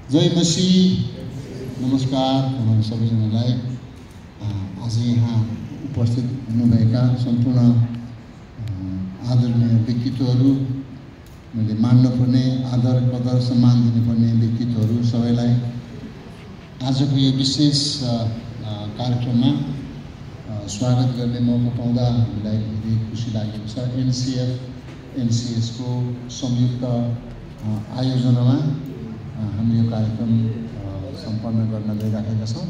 जय मसीह। नमस्कार तपाईं सबैजनालाई। आज यहाँ उपस्थित हुनुभएका सम्पूर्ण आदरणीय व्यक्तित्वहरू, मैले मान्नुपर्ने आदर कदर सम्मान दिनुपर्ने व्यक्तित्वहरू सबैलाई आजको यो विशेष कार्यक्रममा स्वागत गर्ने मौका पाउँदा हामीलाई धेरै खुसी लागेको छ। NCS को संयुक्त आयोजनामा हामी यो कार्यक्रम सम्पन्न गर्न गइरहेका छौँ।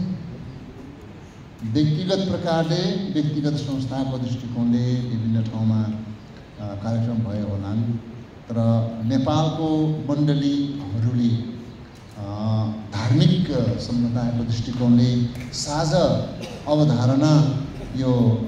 व्यक्तिगत प्रकारले, व्यक्तिगत संस्थाको दृष्टिकोणले विभिन्न ठाउँमा कार्यक्रम भयो होलान्, तर नेपालको मण्डलीहरूले धार्मिक समुदायको दृष्टिकोणले साझा अवधारणा यो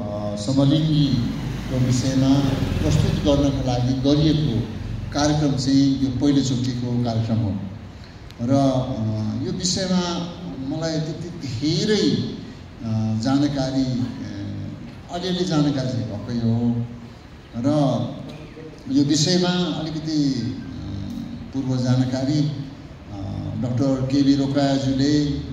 समलिङ्गीको विषयमा प्रस्तुत गर्नका लागि गरिएको कार्यक्रम चाहिँ यो पहिलोचोटिको कार्यक्रम हो र यो विषयमा मलाई त्यति धेरै जानकारी अलिअलि जानकारी चाहिँ भएकै हो र यो विषयमा अलिकति पूर्व जानकारी डाक्टर केबी रोकायाज्यूले,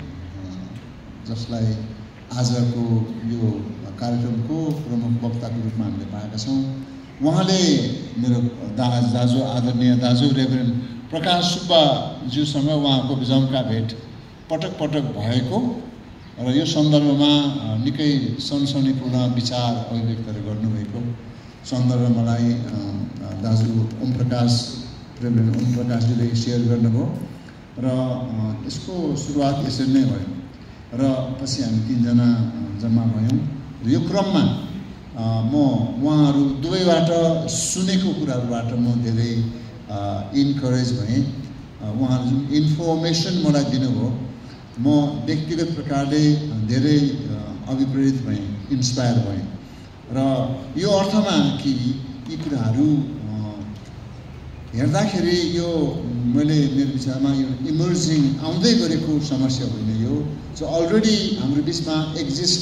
जसलाई आजको यो कार्यक्रमको प्रमुख वक्ताको रूपमा हामीले पाएका छौँ, उहाँले मेरो दाजु आदरणीय दाजु रेभरेन्ड प्रकाश सुब्बाज्यूसँग उहाँको जमका भेट पटक पटक भएको र यो सन्दर्भमा निकै सनसनीपूर्ण विचार अभिव्यक्तहरू गर्नुभएको सन्दर्भ मलाई दाजु रेभरेन्ड ओम प्रकाशजीले सेयर गर्नुभयो र यसको सुरुवात यसरी नै भयो र पछि हामी तीनजना जम्मा भयौँ। यो क्रममा म उहाँहरू दुवैबाट सुनेको कुराहरूबाट म धेरै इन्करेज भएँ। उहाँहरू जुन इन्फर्मेसन मलाई दिनुभयो, म व्यक्तिगत प्रकारले धेरै अभिप्रेरित भएँ, इन्स्पायर भएँ र यो अर्थमा कि यी कुराहरू हेर्दाखेरि यो मैले मेरो विचारमा यो इमर्जिङ आउँदै गरेको समस्या होइन, यो जो अलरेडी हाम्रो बिचमा एक्जिस्ट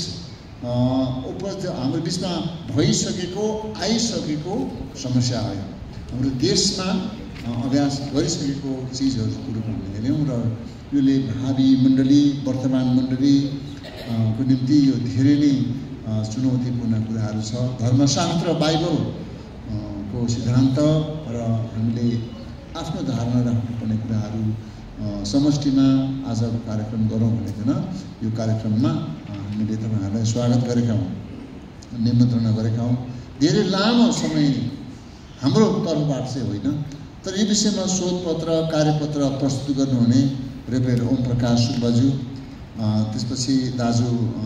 हाम्रो बिचमा भइसकेको आइसकेको समस्या हो। हाम्रो देशमा अभ्यास गरिसकेको चिजहरूको रूपमा हामीले हेऱ्यौँ र यसले भावी मण्डली, वर्तमान मण्डलीको निम्ति यो धेरै नै चुनौतीपूर्ण कुराहरू छ। धर्मशास्त्र बाइबलको सिद्धान्त र हामीले आफ्नो धारणा राख्नुपर्ने कुराहरू समष्टिमा आजको कार्यक्रम गरौँ भनेकन यो कार्यक्रममा हामीले तपाईँहरूलाई स्वागत गरेका हौँ, निमन्त्रणा गरेका हौँ। धेरै लामो समय हाम्रो तर्फबाट चाहिँ होइन, तर यो विषयमा शोधपत्र कार्यपत्र प्रस्तुत गर्नुहुने रेभरेन्ड ओम प्रकाश सुब्बाज्यू, त्यसपछि दाजु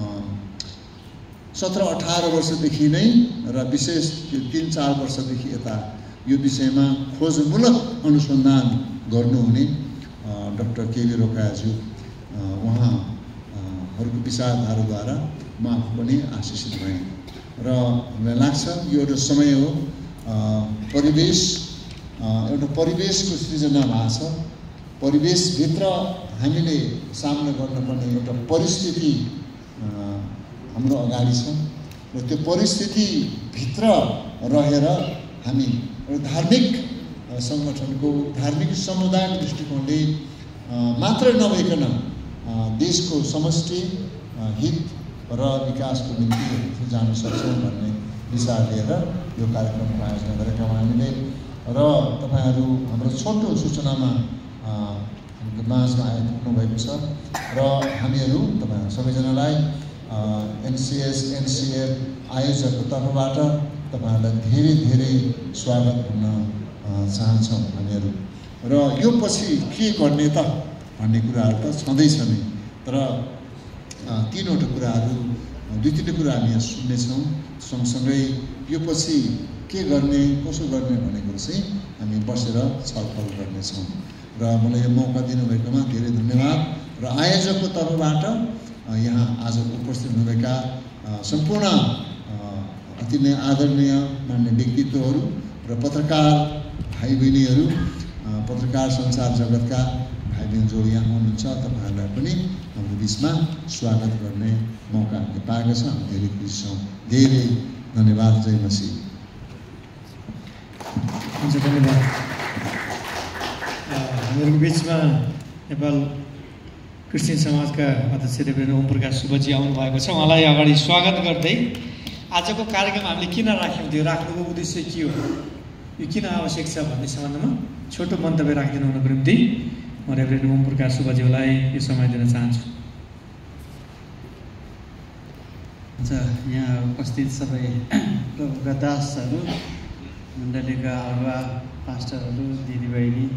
17-18 वर्षदेखि नै र विशेष 3-4 वर्षदेखि यता यो विषयमा खोजमूलक अनुसन्धान गर्नुहुने डाक्टर केबी रोकायाज्यू, उहाँहरूको विचारधाराद्वारा म आफू पनि आशिषित भएँ र मलाई लाग्छ यो एउटा समय हो, एउटा परिवेशको सृजना भएको छ। परिवेशभित्र हामीले सामना गर्नुपर्ने एउटा परिस्थिति हाम्रो अगाडि छ र त्यो परिस्थितिभित्र रहेर हामी एउटा धार्मिक सङ्गठनको, धार्मिक समुदायको दृष्टिकोणले मात्रै नभइकन देशको समष्टि हित र विकासको निम्ति जान सक्छौँ भन्ने विचार लिएर यो कार्यक्रमको आयोजना गरेका हौँ हामीले र तपाईँहरू हाम्रो छोटो सूचनामा हाम्रो माझमा आइपुग्नु भएको छ र हामीहरू तपाईँहरू सबैजनालाई NCF आयोजकको तर्फबाट तपाईँहरूलाई धेरै धेरै स्वागत भन्न चाहन्छौँ हामीहरू। र यो पछि के गर्ने त भन्ने कुराहरू त छँदैछ नै, तर तीनवटा कुराहरू, 2-3 कुरा हामी यहाँ सुन्नेछौँ। सँगसँगै यो पछि के गर्ने, कसो गर्ने भन्ने कुरो चाहिँ हामी बसेर छलफल गर्नेछौँ र मलाई यो मौका दिनुभएकोमा धेरै धन्यवाद। र आयोजकको तर्फबाट यहाँ आज उपस्थित हुनुभएका सम्पूर्ण अति नै आदरणीय मान्य व्यक्तित्वहरू र पत्रकार भाइ बहिनीहरू, पत्रकार सञ्चार जगतका भाइ बहिनी जो यहाँ हुनुहुन्छ, तपाईँहरूलाई पनि हाम्रो बिचमा स्वागत गर्ने मौका हामीले पाएका छौँ। हामी धेरै खुसी छौँ। धेरै धन्यवाद। जय मसीह। हुन्छ, धन्यवाद। हामीहरूको बिचमा नेपाल क्रिस्चियन समाजका अध्यक्ष रेभरेन्ड ओम प्रकाश सुब्बाजी आउनुभएको छ। उहाँलाई अगाडि स्वागत गर्दै आजको कार्यक्रम हामीले किन राख्यौँ, त्यो राख्नुको उद्देश्य के हो, यो किन आवश्यक छ भन्ने सम्बन्धमा छोटो मन्तव्य राखिदिनु हुनको निम्ति म रेभरेन्ड ओम प्रकाश सुब्बाजीलाई यो समय दिन चाहन्छु। यहाँ उपस्थित सबै प्रभुका दासहरू, मण्डलीका अगुवा, पास्टरहरू, दिदीबहिनी,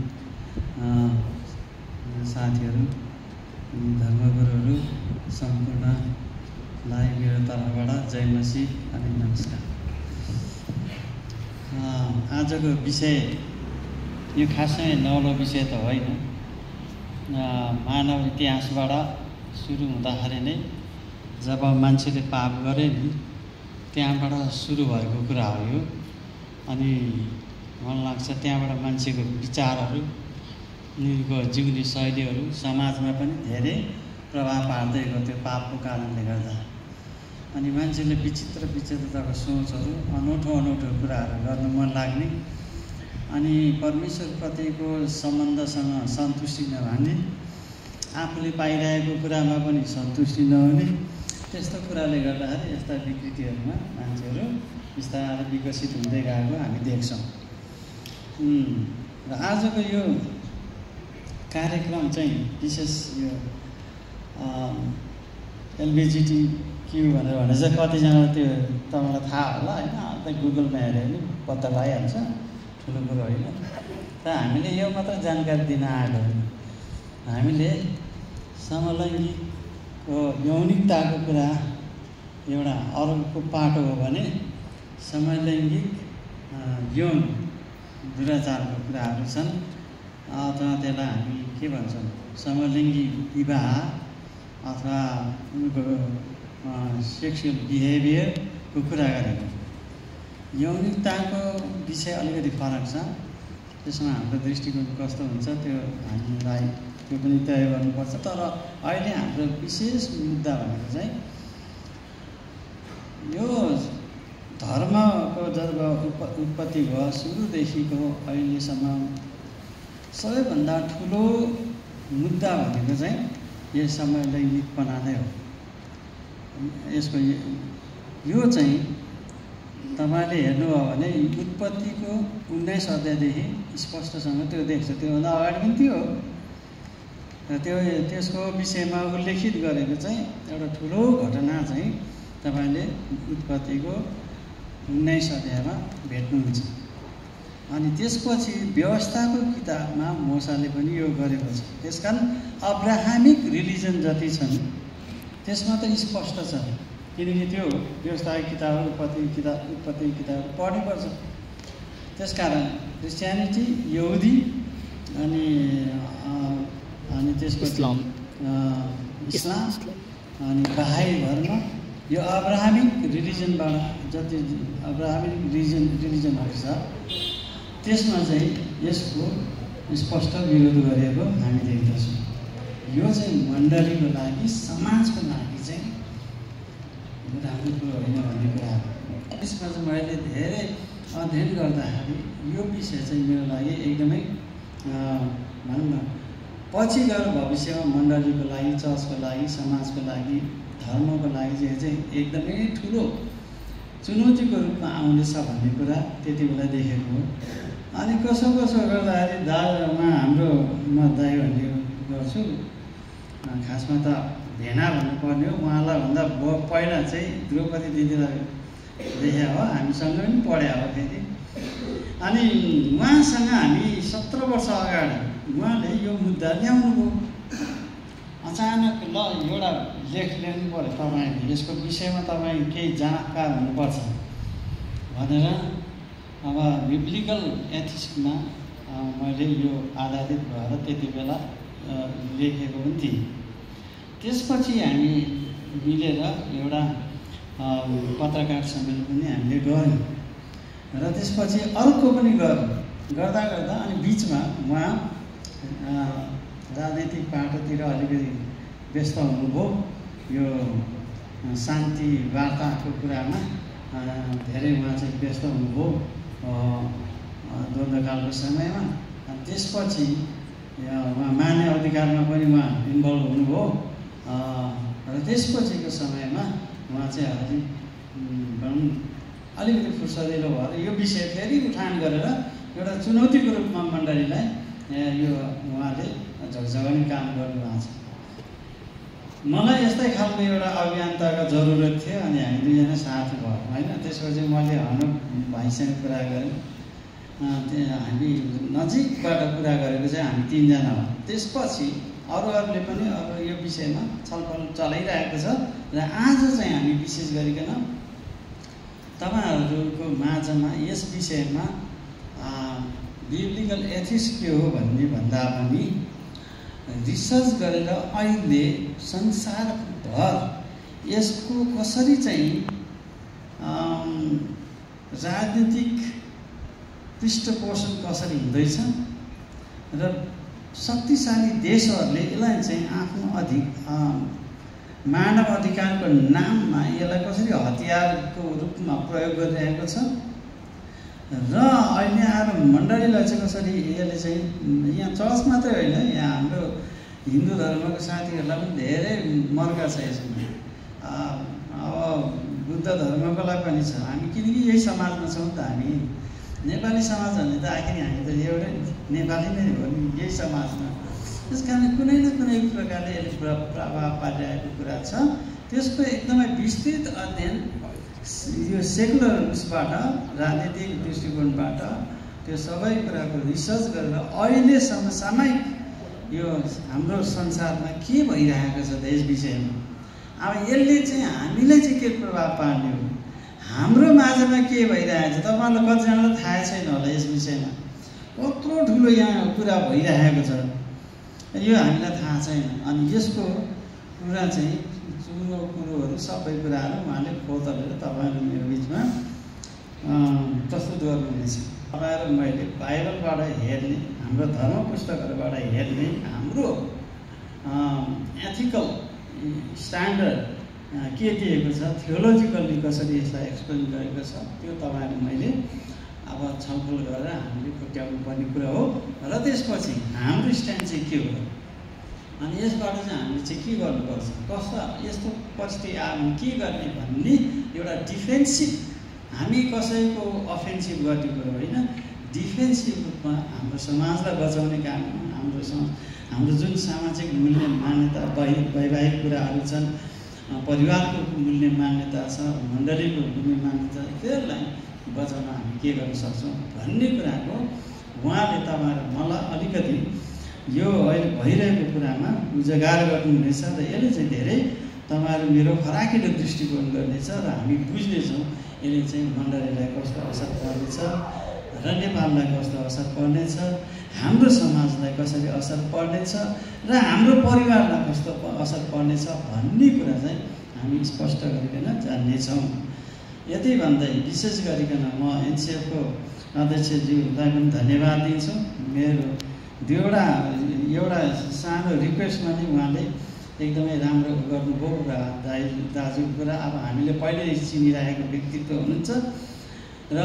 साथीहरू, धर्मगुरुहरू सम्पूर्णलाई मेरो तर्फबाट जय मसीह अनि नमस्कार। आजको विषय यो खासै नौलो विषय त होइन। मानव इतिहासबाट सुरु हुँदाखेरि नै जब मान्छेले पाप गरे नि त्यहाँबाट सुरु भएको कुरा हो यो। अनि मलाई लाग्छ त्यहाँबाट मान्छेको विचारहरू, उनीहरूको जिउने शैलीहरू समाजमा पनि धेरै प्रभाव पार्दै गयो त्यो पापको कारणले गर्दा। अनि मान्छेले विचित्र विचित्रताको सोचहरू, अनौठो अनौठो कुराहरू गर्नु मन लाग्ने, अनि परमेश्वरप्रतिको सम्बन्धसँग सन्तुष्टि नहुने, आफूले पाइरहेको कुरामा पनि सन्तुष्टि नहुने, त्यस्तो कुराले गर्दाखेरि यस्ता विकृतिहरूमा मान्छेहरू बिस्तारै विकसित हुँदै गएको हामी देख्छौँ। र आजको यो कार्यक्रम चाहिँ विशेष यो LGBTQ भनेर चाहिँ कतिजना त्यो तपाईँलाई थाहा होला होइन, अन्त गुगलमा हेऱ्यो भने पत्ता लगाइहाल्छ, ठुलो कुरो होइन। त हामीले यो मात्र जानकारी दिन आएको होइन, हामीले समलैङ्गिकको यौनिकताको कुरा एउटा अर्को पाटो हो भने समलैङ्गिक यौन दुराचारको कुराहरू छन्, अथवा त्यसलाई हामी के भन्छौँ समलिङ्गी विवाह अथवा उनको सेक्सुअल बिहेभियरको कुरा गरेको। यौनिकताको विषय अलिकति फरक छ, त्यसमा हाम्रो दृष्टिकोण कस्तो हुन्छ त्यो हामीलाई त्यो पनि तय गर्नुपर्छ। तर अहिले हाम्रो विशेष मुद्दा भनेको चाहिँ यो धर्मको जब उत्पत्ति भयो सुरुदेखिको अहिलेसम्म सबैभन्दा ठुलो मुद्दा भनेको चाहिँ यो समलैङ्गिकपना नै हो। यसको यो चाहिँ तपाईँले हेर्नुभयो भने उत्पत्तिको 19 अध्यायदेखि स्पष्टसँग त्यो देख्छ। त्योभन्दा अगाडि पनि थियो र त्यसको विषयमा उल्लेखित गरेको चाहिँ एउटा ठुलो घटना चाहिँ तपाईँले उत्पत्तिको 19 अध्यायमा भेट्नुहुन्छ। अनि त्यसपछि व्यवस्थाको किताबमा मोसाले पनि यो गरेको छ। त्यसकारण अब्राहमिक रिलिजन जति छन् त्यसमा त स्पष्ट छ, किनकि त्यो व्यवस्थाको किताब उत्पत्ति किताब पढ्नुपर्छ। त्यसकारण क्रिस्चियनिटी, यहुदी अनि त्यसपछि इस्लाम अनि बहाई धर्म, यो अब्राहमिक रिलिजनबाट जति अब्राहमिक रिलिजनहरू छ त्यसमा चाहिँ यसको स्पष्ट विरोध गरेको हामी देख्दछौँ। यो चाहिँ मण्डलीको लागि, समाजको लागि चाहिँ राम्रो कुरो होइन भन्ने कुरा हो। यसमा चाहिँ मैले धेरै अध्ययन गर्दाखेरि यो विषय चाहिँ मेरो लागि एकदमै भनौँ न पछि गएर भविष्यमा मण्डलीको लागि, चर्चको लागि, समाजको लागि, धर्मको लागि चाहिँ एकदमै ठुलो चुनौतीको रूपमा आउनेछ भन्ने कुरा त्यति बेला देखेको हो। अनि कसो गर्दाखेरि दाजुमा हाम्रो म दाइ भन्ने गर्छु, खासमा त भेना भन्नुपर्ने हो। उहाँलाई भन्दा पहिला चाहिँ द्रौपदी दिदीलाई देखे हो, हामीसँग पनि पढे हो फेरि। अनि उहाँसँग हामी 17 वर्ष अगाडि उहाँले यो मुद्दा ल्याउनुभयो। अचानक ल एउटा लेख ल्याउनु पऱ्यो तपाईँले, यसको विषयमा तपाईँ केही जानकार हुनुपर्छ भनेर अब बिब्लिकल एथिक्समा मैले यो आधारित भएर त्यति बेला लेखेको पनि थिएँ। त्यसपछि हामी मिलेर एउटा पत्रकार सम्मेलन पनि हामीले गऱ्यौँ र त्यसपछि अर्को पनि गर्दा अनि बिचमा उहाँ राजनैतिक पाटोतिर अलिकति व्यस्त हुनुभयो। यो शान्ति वार्ताको कुरामा धेरै उहाँ चाहिँ व्यस्त हुनुभयो द्वन्द्वकालको समयमा। त्यसपछि उहाँ मानव अधिकारमा पनि उहाँ इन्भल्भ हुनुभयो र त्यसपछिको समयमा उहाँ चाहिँ अलि भनौँ अलिकति फुर्सदिलो भएर यो विषय फेरि उठान गरेर एउटा चुनौतीको रूपमा मण्डलीलाई यो उहाँले झकझगाउने काम गर्नुभएको छ। मलाई यस्तै खालको एउटा अभियन्ताको जरुरत थियो अनि हामी दुईजना साथी भयौँ होइन। त्यसपछि मैले हनोक भाइसँग कुरा गरेँ, हामी नजिकबाट कुरा गरेको चाहिँ हामी तीनजना हो। त्यसपछि अरूहरूले पनि अब यो विषयमा छलफल चलाइरहेको छ र आज चाहिँ हामी विशेष गरिकन तपाईँहरूको माझमा यस विषयमा बिब्लिकल एथिक्स के हो भन्ने भन्दा पनि रिसर्च गरेर अहिले संसारभर यसको कसरी चाहिँ राजनीतिक पृष्ठपोषण कसरी हुँदैछ र शक्तिशाली देशहरूले यसलाई चाहिँ आफ्नो मानव अधिकारको नाममा यसलाई कसरी हतियारको रूपमा प्रयोग गरिरहेको छ र अहिले आएर मण्डलीलाई चाहिँ कसरी यसले चाहिँ यहाँ चर्च मात्रै होइन, यहाँ हाम्रो हिन्दू धर्मको साथीहरूलाई पनि धेरै मर्का छ यसमा। अब बुद्ध धर्मकोलाई पनि छ। हामी किनकि यही समाजमा छौँ त, हामी नेपाली समाज भन्ने त आखिर हामी त एउटै नेपाली नै हो नि, यही समाजमा। त्यस कारण कुनै न कुनै प्रकारले यसले प्रभाव पारिरहेको कुरा छ। त्यसको एकदमै विस्तृत अध्ययन यो सेकुलर उसबाट राजनीतिक दृष्टिकोणबाट त्यो सबै कुराको रिसर्च गरेर अहिलेसम्म सामयिक यो हाम्रो संसारमा के भइरहेको छ यस विषयमा, अब यसले चाहिँ हामीलाई चाहिँ के प्रभाव पार्ने हो, हाम्रो माझमा के भइरहेको छ। तपाईँहरूलाई कतिजनालाई थाहा छैन होला यस विषयमा, कत्रो ठुलो यहाँ कुरा भइरहेको छ, यो हामीलाई थाहा छैन। अनि यसको कुरा चाहिँ चुनो कुरोहरू सबै कुराहरू उहाँले खोतलेर तपाईँहरू मेरो बिचमा प्रस्तुत गर्नुहुनेछ। तपाईँहरू मैले बाइबलबाट हेर्ने, हाम्रो धर्म पुस्तकहरूबाट हेर्ने, हाम्रो एथिकल स्ट्यान्डर्ड के दिएको छ, थियोलोजिकल्ली कसरी यसलाई एक्सप्लेन गरेको छ, त्यो तपाईँहरू मैले अब छलफल गरेर हामीले खुट्याउनु पर्ने कुरा हो। र त्यसपछि हाम्रो स्ट्यान्ड चाहिँ के हो, अनि यसबाट चाहिँ हामीले चाहिँ के गर्नुपर्छ, कस्तो यस्तो परिस्थिति आयो भने के गर्ने भन्ने एउटा डिफेन्सिभ, हामी कसैको अफेन्सिभ गर्ने कुरो होइन, डिफेन्सिभ रूपमा हाम्रो समाजलाई बचाउने काम, हाम्रो जुन सामाजिक मूल्य मान्यता वैवाहिक कुराहरू छन्, परिवारको मूल्य मान्यता छ, मण्डलीको मूल्य मान्यता, त्यसलाई बचाउन हामी के गर्न सक्छौँ भन्ने कुराको उहाँले तपाईँहरू मलाई अलिकति यो अहिले भइरहेको कुरामा उजागर गर्नुहुनेछ र यसले चाहिँ धेरै तपाईँहरू मेरो फराकिलो दृष्टिकोण गर्नेछ र हामी बुझ्नेछौँ यसले चाहिँ मण्डलीलाई कस्तो असर पर्नेछ र नेपाललाई कस्तो असर पर्नेछ, हाम्रो समाजलाई कसरी असर पर्नेछ र हाम्रो परिवारलाई कस्तो असर पर्नेछ भन्ने कुरा चाहिँ हामी स्पष्ट गरिकन जान्नेछौँ। यति भन्दै विशेष गरिकन म एनसिएफको अध्यक्षज्यूलाई पनि धन्यवाद दिन्छु। मेरो एउटा सानो रिक्वेस्टमा नै उहाँले एकदमै राम्रो गर्नुभयो र दाजुको कुरा अब हामीले पहिल्यै चिनिरहेको व्यक्तित्व हुनुहुन्छ र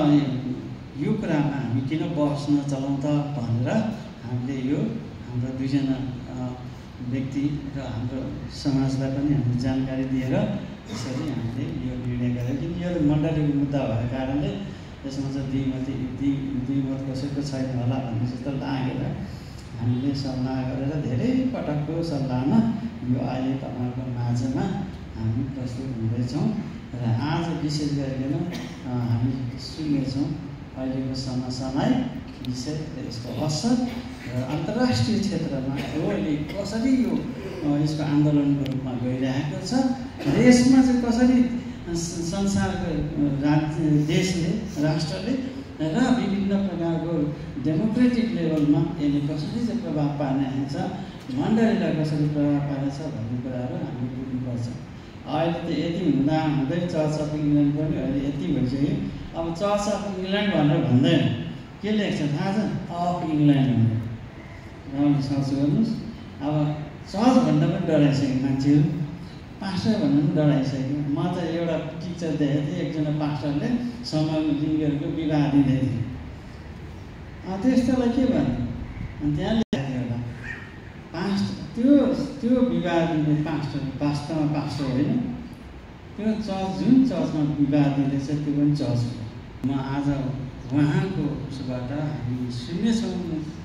यो कुरामा हामी किन बहस नचलाउँ त भनेर हामीले यो हाम्रो दुईजना व्यक्ति र हाम्रो समाजलाई पनि हामीले जानकारी दिएर यसरी हामीले यो निर्णय गर्यौँ। किन यो मण्डलीको मुद्दा भएको कारणले यसमा चाहिँ द्विमत कसैको छैन होला भन्ने जस्तो लागेर हामीले सल्लाह गरेर धेरै पटकको सल्लाहमा यो अहिले तपाईँहरूको माझमा हामी प्रस्तुत हुँदैछौँ र आज विशेष गरिकन हामी सुन्नेछौँ अहिलेको समसामयिक विषय र यसको असर र अन्तर्राष्ट्रिय क्षेत्रमा अहिले कसरी यो यसको आन्दोलनको रूपमा गइरहेको छ र यसमा चाहिँ कसरी संसारको देशले, राष्ट्रले र विभिन्न प्रकारको डेमोक्रेटिक लेभलमा यसले कसरी चाहिँ प्रभाव पार्ने आउँछ, मण्डलीलाई कसरी प्रभाव पार्नेछ भन्ने कुराहरू हामी बुझ्नुपर्छ। अहिले त यति हुँदै चर्च अफ इङ्ल्यान्ड पनि अहिले यति भइसक्यो। अब चर्च अफ इङ्ल्यान्ड भनेर भन्दैन, के लेख्छ थाहा छ, अफ इङ्ल्यान्ड भनेर। राम्रो सर्च गर्नुहोस्। अब चर्च भन्दा पनि डराइसक्यो मान्छेहरू, पास्टर भन्नु पनि डराइसक्यो। म त एउटा पिक्चर देखेको थिएँ, एकजना पास्टरले समलिङ्गीहरूको विवाह दिँदै थियो। त्यस्तोलाई के भन्यो, अनि त्यहाँ लेखेको थियो एउटा त्यो विवाह दिने पास्टर वास्तवमा पास्टर होइन, त्यो चर्च जुन चर्चमा विवाह दिँदैछ त्यो पनि चर्च हो। म आज उहाँको उसबाट हामी सुन्नेछौँ,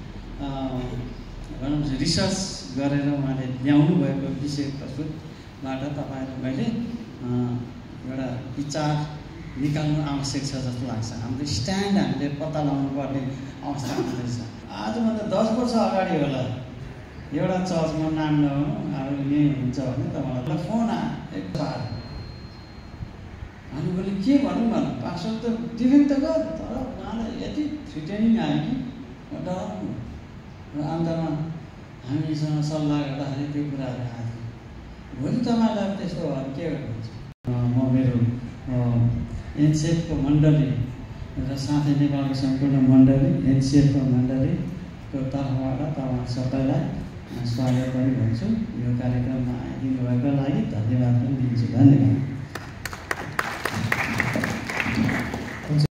भनौँ रिसर्च गरेर उहाँले ल्याउनु भएको विषय प्रस्तुतबाट तपाईँहरू मैले एउटा विचार निकाल्नु आवश्यक छ जस्तो लाग्छ। हाम्रो स्ट्यान्ड हामीले पत्ता लगाउनु पर्ने अवस्था हुँदैछ। आजभन्दा 10 वर्ष अगाडि होला एउटा चर्चमा नाम नहुनु अब यही हुन्छ भने तपाईँलाई फोन आयो एकबार, हामी बोले के भनौँ भन्नु, पास्टर त दिने त गर, तर उहाँलाई यति थ्रिटेनिङ आयो कि डराउनु र अन्तमा हामीसँग सल्लाह गर्दाखेरि त्यो कुराहरू आयो। भोलि तपाईँलाई त्यस्तो भयो के गर्नुहुन्छ? म मेरो एनसिएफको मण्डली र साथै नेपालको सम्पूर्ण मण्डली एनसिएफको मण्डलीको तर्फबाट तपाईँ सबैलाई स्वागत पनि भन्छु। यो कार्यक्रममा आइदिनु भएको लागि धन्यवाद पनि दिन्छु। धन्यवाद।